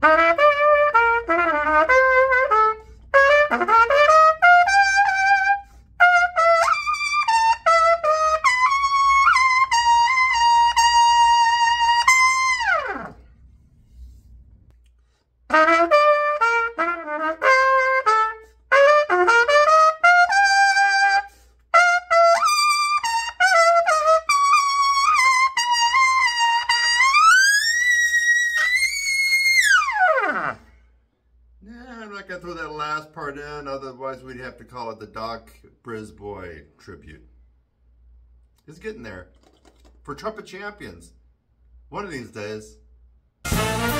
Throw that last part in, otherwise we'd have to call it the Doc Brisboy tribute. It's getting there. For Trumpet Champions. One of these days.